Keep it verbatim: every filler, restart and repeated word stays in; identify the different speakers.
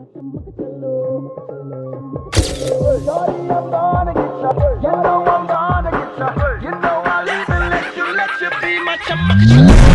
Speaker 1: I'm gonna get ya. You know I'm gonna get ya. You know I'll even let you, let you be my chum.